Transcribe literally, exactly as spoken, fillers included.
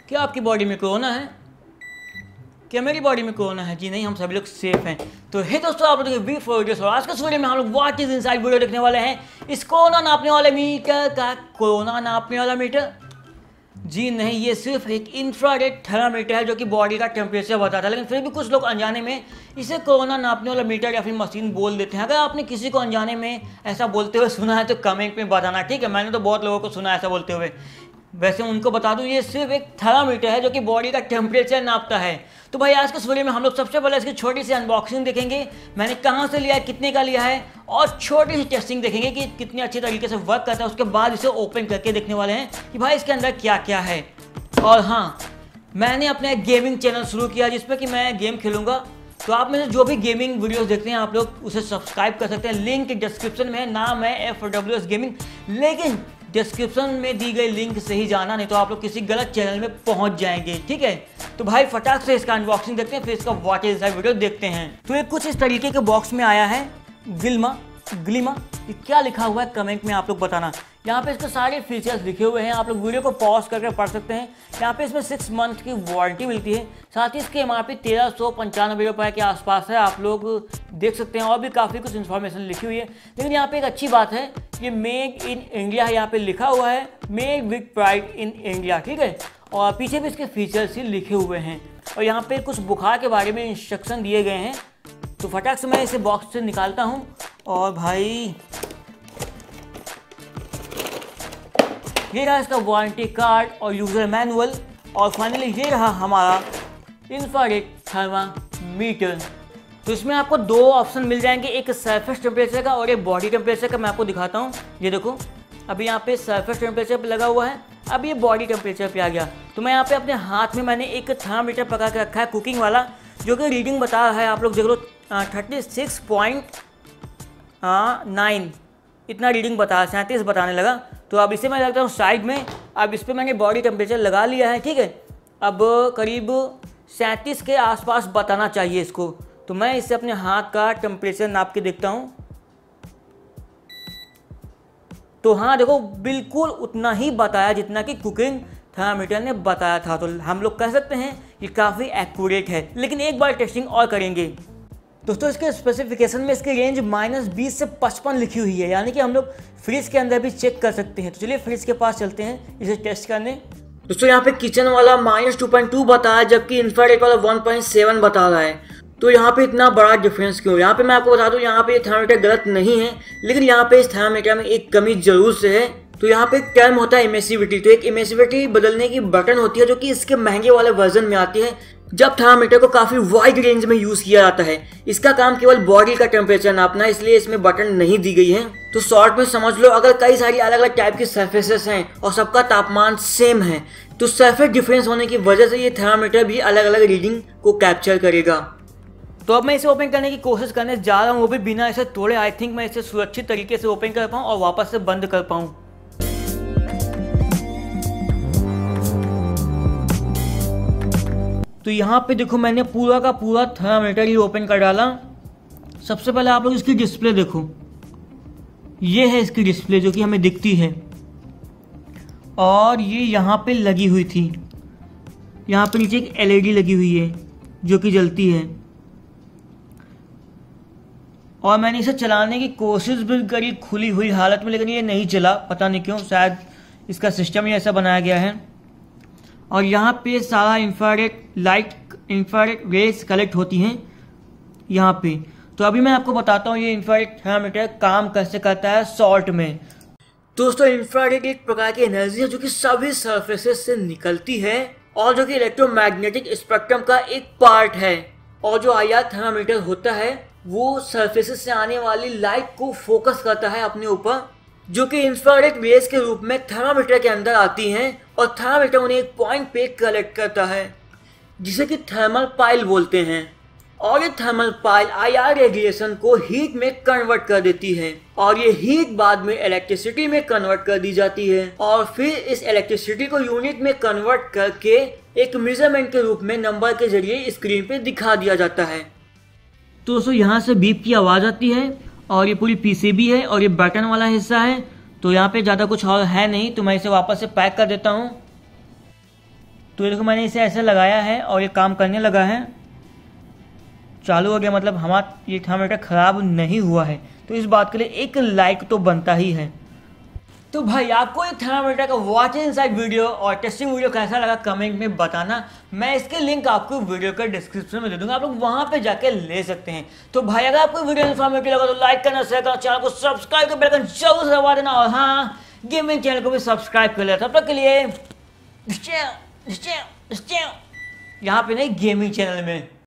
क्या आपकी बॉडी में कोरोना है? क्या मेरी बॉडी में कोरोना है? जी नहीं, हम सभी लोग सेफ हैं। तो हे दोस्तों, आप लोग वी फोर और आज के वीडियो में हम लोग व्हाट इज इनसाइड वीडियो देखने वाले हैं। इस कोरोना नापने वाले मीटर का कोरोना नापने वाला मीटर? जी नहीं, ये सिर्फ एक इंफ्रारेड थर्मामीटर है जो कि बॉडी का टेम्परेचर बताता है। लेकिन फिर भी कुछ लोग अनजाने में इसे कोरोना नापने वाला मीटर या फिर मशीन बोल देते हैं। अगर आपने किसी को अनजाने में ऐसा बोलते हुए सुना है तो कमेंट में बताना, ठीक है? मैंने तो बहुत लोगों को सुना है ऐसा बोलते हुए। वैसे उनको बता दूं, ये सिर्फ एक थर्मामीटर है जो कि बॉडी का टेम्परेचर नापता है। तो भाई आज के इस वीडियो में हम लोग सबसे पहले इसकी छोटी सी अनबॉक्सिंग देखेंगे, मैंने कहाँ से लिया है, कितने का लिया है, और छोटी सी टेस्टिंग देखेंगे कि कितने अच्छे तरीके से वर्क करता है। उसके बाद इसे ओपन करके देखने वाले हैं कि भाई इसके अंदर क्या क्या है। और हाँ, मैंने अपना एक गेमिंग चैनल शुरू किया जिसमें कि मैं गेम खेलूँगा। तो आप में से जो भी गेमिंग वीडियोस देखते हैं आप लोग उसे सब्सक्राइब कर सकते हैं। लिंक डिस्क्रिप्शन में है, नाम है एफ डब्ल्यू एस गेमिंग। लेकिन डिस्क्रिप्शन में दी गई लिंक से ही जाना, नहीं तो आप लोग किसी गलत चैनल में पहुंच जाएंगे, ठीक है? तो भाई फटाक से इसका अनबॉक्सिंग देखते हैं, फिर इसका व्हाट इज इनसाइड वीडियो देखते हैं। तो ये कुछ इस तरीके के बॉक्स में आया है। गिल्मा ग्लिमा ये क्या लिखा हुआ है कमेंट में आप लोग बताना। यहाँ पे इसके सारे फीचर्स लिखे हुए हैं, आप लोग वीडियो को पॉज करके पढ़ सकते हैं। यहाँ पे इसमें सिक्स मंथ की वारंटी मिलती है। साथ ही इसकी एम आर पी तेरह सौ पंचानवे रुपये के आसपास है, आप लोग देख सकते हैं। और भी काफ़ी कुछ इन्फॉर्मेशन लिखी हुई है। लेकिन यहाँ पे एक अच्छी बात है, ये मेड इन इंडिया है, यहाँ पे लिखा हुआ है made with pride in India, ठीक है? और पीछे भी इसके फीचर्स ही लिखे हुए हैं। और यहाँ पे कुछ बुखार के बारे में इंस्ट्रक्शन दिए गए हैं। तो फटाक से मैं इसे बॉक्स से निकालता हूँ। और भाई ये रहा इसका वारंटी कार्ड और यूज़र मैनुअल। और फाइनली ये रहा हमारा इंफ्रारेड थर्मामीटर। तो इसमें आपको दो ऑप्शन मिल जाएंगे, एक सरफेस टेम्परेचर का और एक बॉडी टेम्परेचर का। मैं आपको दिखाता हूँ, ये देखो अभी यहाँ पे सरफेस टेम्परेचर पे लगा हुआ है, अब ये बॉडी टेम्परेचर पे आ गया। तो मैं यहाँ पे अपने हाथ में मैंने एक थर्मामीटर पका के रखा है कुकिंग वाला, जो कि रीडिंग बता रहा है, आप लोग देख लो थर्टी सिक्स पॉइंट नाइन इतना रीडिंग बता, सैंतीस बताने लगा। तो अब इसे मैं रखता हूँ साइड में। अब इस पर मैंने बॉडी टेम्परेचर लगा लिया है, ठीक है? अब करीब सैंतीस के आसपास बताना चाहिए इसको। तो मैं इससे अपने हाथ का टेम्परेचर नाप के देखता हूँ। तो हाँ देखो, बिल्कुल उतना ही बताया जितना कि कुकिंग थर्मामीटर ने बताया था। तो हम लोग कह सकते हैं कि काफ़ी एक्यूरेट है। लेकिन एक बार टेस्टिंग और करेंगे। दोस्तों इसके स्पेसिफिकेशन में इसकी रेंज माइनस बीस से पचपन लिखी हुई है, यानी कि हम लोग फ्रिज के अंदर भी चेक कर सकते हैं। तो चलिए फ्रिज के पास चलते हैं इसे टेस्ट करने। दोस्तों यहाँ पे किचन वाला माइनस टू पॉइंट टू बता है, जबकि इंफ्रारेड वाला वन पॉइंट सेवन बता रहा है। तो यहाँ पे इतना बड़ा डिफरेंस क्यों? यहाँ पे मैं आपको बता दूँ, यहाँ पे ये थर्मामीटर गलत नहीं है, लेकिन यहाँ पे इस थर्मामीटर में एक कमी जरूर से है। तो यहाँ पे एक टर्म होता है इमिसिविटी। तो एक इमिसिविटी बदलने की बटन होती है जो कि इसके महंगे वाले वर्जन में आती है, जब थर्मामीटर को काफी वाइड रेंज में यूज किया जाता है। इसका काम केवल बॉडी का टेम्परेचर नापना है, इसलिए इसमें बटन नहीं दी गई है। तो शॉर्ट में समझ लो, अगर कई सारी अलग अलग टाइप की सरफेसेस हैं और सबका तापमान सेम है, तो सरफेस डिफरेंस होने की वजह से ये थर्मामीटर भी अलग अलग रीडिंग को कैप्चर करेगा। तो अब मैं इसे ओपन करने की कोशिश करने जा रहा हूँ, वो भी बिना इसे तोड़े। आई थिंक मैं इसे सुरक्षित तरीके से ओपन कर पाऊँ और वापस से बंद कर पाऊँ। तो यहाँ पे देखो, मैंने पूरा का पूरा थर्मामीटर ही ओपन कर डाला। सबसे पहले आप लोग इसकी डिस्प्ले देखो, ये है इसकी डिस्प्ले जो कि हमें दिखती है। और ये यहाँ पे लगी हुई थी, यहाँ पे नीचे एक एल ई डी लगी हुई है जो कि जलती है। और मैंने इसे चलाने की कोशिश भी करी खुली हुई हालत में, लेकिन ये नहीं चला, पता नहीं क्यों, शायद इसका सिस्टम ही ऐसा बनाया गया है। और यहाँ पे सारा infrared light, infrared rays collect होती हैं यहाँ पे। तो अभी मैं आपको बताता हूँ ये इंफ्रारेड थर्मामीटर काम कैसे करता है शॉर्ट में। दोस्तों इंफ्रारेड एक प्रकार की एनर्जी है जो कि सभी सरफेसेस से निकलती है और जो कि इलेक्ट्रोमैग्नेटिक स्पेक्ट्रम का एक पार्ट है। और जो आई आर थर्मामीटर होता है वो सरफेसेस से आने वाली लाइट को फोकस करता है अपने ऊपर, जो कि इंफ्रारेड रेज के रूप में थर्मामीटर के अंदर आती हैं। और थर्मामीटर उन्हें एक पॉइंट पे कलेक्ट करता है जिसे कि थर्मल पाइल बोलते हैं। और ये thermal pile I R radiation को हीट में कन्वर्ट कर देती है और ये हीट बाद में इलेक्ट्रिसिटी में कन्वर्ट कर दी जाती है। और फिर इस इलेक्ट्रिसिटी को यूनिट में कन्वर्ट करके एक मेजरमेंट के रूप में नंबर के जरिए स्क्रीन पे दिखा दिया जाता है। तो दोस्तों यहाँ से बीप की आवाज़ आती है और ये पूरी पीसीबी है और ये बटन वाला हिस्सा है। तो यहाँ पे ज़्यादा कुछ और है नहीं, तो मैं इसे वापस से पैक कर देता हूँ। तो ये देखो मैंने इसे ऐसे लगाया है और ये काम करने लगा है, चालू हो गया, मतलब हमारा ये थर्मामीटर ख़राब नहीं हुआ है। तो इस बात के लिए एक लाइक तो बनता ही है। तो भाई आपको ये थर्मामीटर का वॉच इनसाइड वीडियो और टेस्टिंग वीडियो कैसा लगा कमेंट में बताना। मैं इसके लिंक आपको वीडियो का डिस्क्रिप्शन में दे दूंगा, आप लोग वहां पे जाके ले सकते हैं। तो भाई अगर आपको वीडियो इन्फॉर्मेटिव लगा तो लाइक करना, शेयर करना, चैनल को सब्सक्राइब कर बेल आइकन जरूर दबा देना, और हाँ गेमिंग चैनल को भी सब्सक्राइब कर लेना। तब तक के लिए यहाँ पे नहीं, गेमिंग चैनल में।